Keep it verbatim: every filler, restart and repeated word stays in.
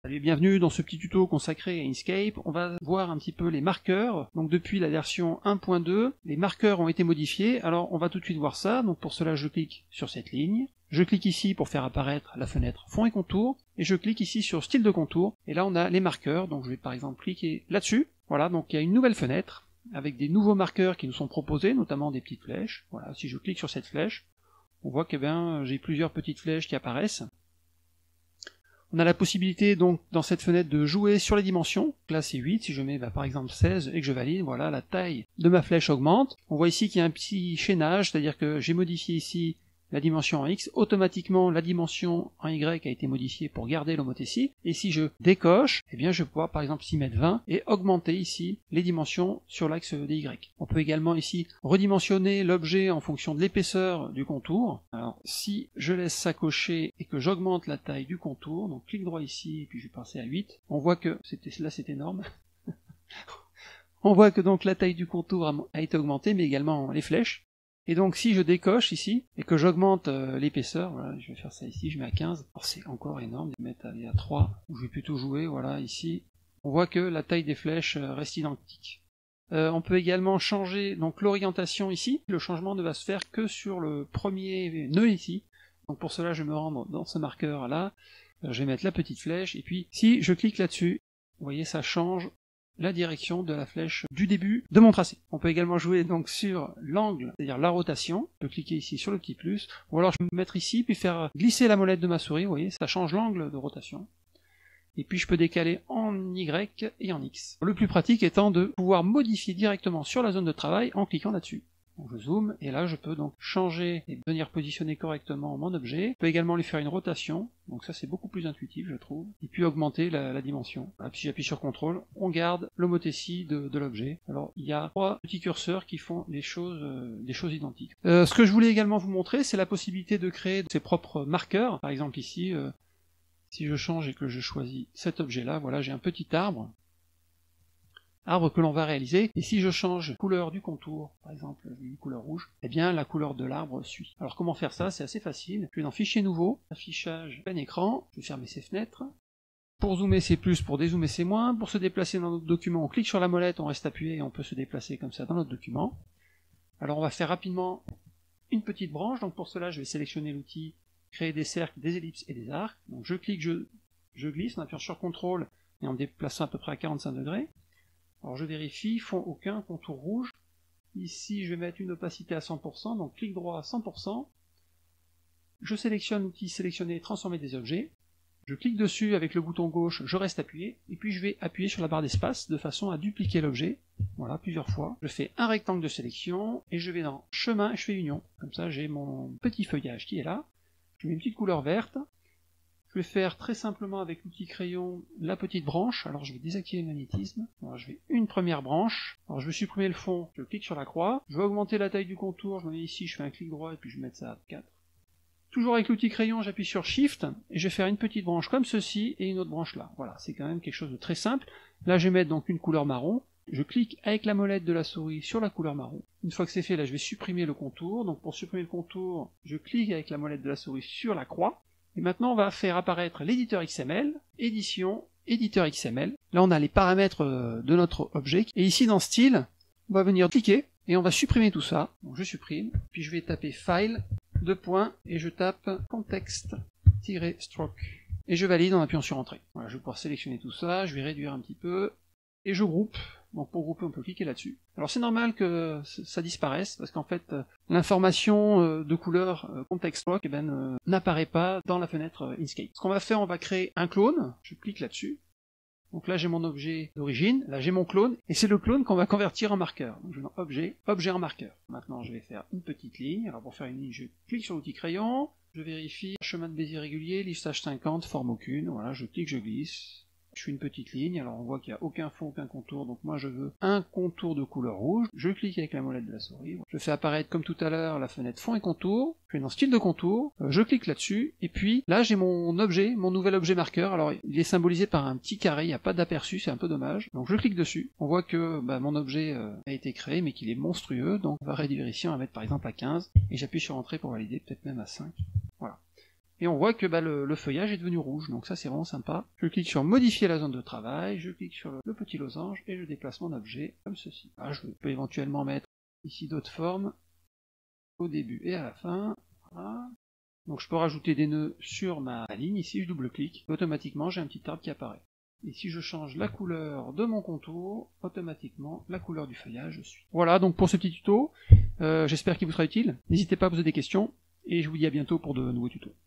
Salut, bienvenue dans ce petit tuto consacré à Inkscape. On va voir un petit peu les marqueurs. Donc depuis la version un point deux, les marqueurs ont été modifiés. Alors on va tout de suite voir ça. Donc pour cela, je clique sur cette ligne. Je clique ici pour faire apparaître la fenêtre fond et contour. Et je clique ici sur style de contour. Et là on a les marqueurs. Donc je vais par exemple cliquer là-dessus. Voilà, donc il y a une nouvelle fenêtre avec des nouveaux marqueurs qui nous sont proposés, notamment des petites flèches. Voilà, si je clique sur cette flèche, on voit que ben, j'ai plusieurs petites flèches qui apparaissent. On a la possibilité donc dans cette fenêtre de jouer sur les dimensions. Là c'est huit, si je mets bah, par exemple seize et que je valide, voilà, la taille de ma flèche augmente. On voit ici qu'il y a un petit chaînage, c'est-à-dire que j'ai modifié ici la dimension en X, automatiquement la dimension en Y a été modifiée pour garder l'homothétie, et si je décoche, eh bien je peux pouvoir par exemple ici mettre vingt et augmenter ici les dimensions sur l'axe des Y. On peut également ici redimensionner l'objet en fonction de l'épaisseur du contour. Alors si je laisse ça cocher et que j'augmente la taille du contour, donc clic droit ici et puis je vais passer à huit, on voit que c'était là c'est énorme. On voit que donc la taille du contour a, a été augmentée, mais également les flèches. Et donc si je décoche ici, et que j'augmente euh, l'épaisseur, voilà, je vais faire ça ici, je mets à quinze, alors c'est encore énorme, je vais mettre à trois, où je vais plutôt jouer, voilà, ici, on voit que la taille des flèches reste identique. Euh, on peut également changer donc l'orientation ici, le changement ne va se faire que sur le premier nœud ici, donc pour cela je vais me rendre dans ce marqueur là, je vais mettre la petite flèche, et puis si je clique là-dessus, vous voyez ça change la direction de la flèche du début de mon tracé. On peut également jouer donc sur l'angle, c'est-à-dire la rotation. Je peux cliquer ici sur le petit plus, ou alors je peux me mettre ici, puis faire glisser la molette de ma souris, vous voyez, ça change l'angle de rotation. Et puis je peux décaler en Y et en X. Le plus pratique étant de pouvoir modifier directement sur la zone de travail en cliquant là-dessus. Donc je zoome, et là je peux donc changer et venir positionner correctement mon objet. Je peux également lui faire une rotation, donc ça c'est beaucoup plus intuitif je trouve, et puis augmenter la, la dimension. Voilà, puis j'appuie sur contrôle, on garde l'homothétie de, de l'objet. Alors il y a trois petits curseurs qui font les choses, euh, des choses identiques. Euh, ce que je voulais également vous montrer, c'est la possibilité de créer ses propres marqueurs. Par exemple ici, euh, si je change et que je choisis cet objet-là, voilà, j'ai un petit arbre. Arbre que l'on va réaliser, et si je change couleur du contour, par exemple une couleur rouge, eh bien la couleur de l'arbre suit. Alors comment faire ça? C'est assez facile. Je vais dans Fichier nouveau, affichage plein écran, je vais fermer ces fenêtres. Pour zoomer c'est plus, pour dézoomer c'est moins, pour se déplacer dans notre document, on clique sur la molette, on reste appuyé et on peut se déplacer comme ça dans notre document. Alors on va faire rapidement une petite branche, donc pour cela je vais sélectionner l'outil créer des cercles, des ellipses et des arcs. Donc je clique, je, je glisse en appuyant sur contrôle et en me déplaçant à peu près à quarante-cinq degrés. Alors je vérifie, fond aucun, contour rouge. Ici je vais mettre une opacité à cent pour cent, donc clic droit à cent pour cent. Je sélectionne l'outil sélectionner, transformer des objets. Je clique dessus avec le bouton gauche, je reste appuyé, et puis je vais appuyer sur la barre d'espace de façon à dupliquer l'objet. Voilà, plusieurs fois. Je fais un rectangle de sélection, et je vais dans chemin, et je fais union. Comme ça j'ai mon petit feuillage qui est là. Je mets une petite couleur verte. Je vais faire très simplement avec l'outil crayon la petite branche. Alors je vais désactiver le magnétisme. Alors je vais une première branche. Alors je vais supprimer le fond, je clique sur la croix. Je vais augmenter la taille du contour, je me mets ici, je fais un clic droit et puis je vais mettre ça à quatre. Toujours avec l'outil crayon, j'appuie sur Shift et je vais faire une petite branche comme ceci et une autre branche là. Voilà, c'est quand même quelque chose de très simple. Là je vais mettre donc une couleur marron. Je clique avec la molette de la souris sur la couleur marron. Une fois que c'est fait, là je vais supprimer le contour. Donc pour supprimer le contour, je clique avec la molette de la souris sur la croix. Et maintenant on va faire apparaître l'éditeur X M L, édition, éditeur X M L. Là on a les paramètres de notre objet. Et ici dans style, on va venir cliquer et on va supprimer tout ça. Donc je supprime, puis je vais taper File, deux points, et je tape Context-Stroke. Et je valide en appuyant sur Entrée. Voilà, je vais pouvoir sélectionner tout ça, je vais réduire un petit peu, et je groupe. Donc pour grouper on peut cliquer là-dessus. Alors c'est normal que ça disparaisse, parce qu'en fait l'information de couleur Context Stroke eh ben, n'apparaît pas dans la fenêtre Inkscape. Ce qu'on va faire, on va créer un clone, je clique là-dessus. Donc là j'ai mon objet d'origine, là j'ai mon clone, et c'est le clone qu'on va convertir en marqueur. Donc je vais dans Objet, Objet en marqueur. Maintenant je vais faire une petite ligne. Alors pour faire une ligne, je clique sur l'outil crayon, je vérifie, chemin de Bézier régulier, listage cinquante, forme aucune, voilà, je clique, je glisse. Je fais une petite ligne, alors on voit qu'il n'y a aucun fond, aucun contour, donc moi je veux un contour de couleur rouge, je clique avec la molette de la souris, je fais apparaître comme tout à l'heure la fenêtre fond et contour, je vais dans style de contour, je clique là-dessus, et puis là j'ai mon objet, mon nouvel objet marqueur, alors il est symbolisé par un petit carré, il n'y a pas d'aperçu, c'est un peu dommage, donc je clique dessus, on voit que bah, mon objet euh, a été créé mais qu'il est monstrueux, donc on va réduire ici, on va mettre par exemple à quinze, et j'appuie sur Entrée pour valider, peut-être même à cinq, voilà. et on voit que bah, le, le feuillage est devenu rouge, donc ça c'est vraiment sympa. Je clique sur modifier la zone de travail, je clique sur le, le petit losange, et je déplace mon objet comme ceci. Ah, je peux éventuellement mettre ici d'autres formes, au début et à la fin, voilà. Donc je peux rajouter des nœuds sur ma ligne, ici je double-clique, automatiquement j'ai un petit arbre qui apparaît. Et si je change la couleur de mon contour, automatiquement la couleur du feuillage suit. Voilà donc pour ce petit tuto, euh, j'espère qu'il vous sera utile. N'hésitez pas à poser des questions, et je vous dis à bientôt pour de nouveaux tutos.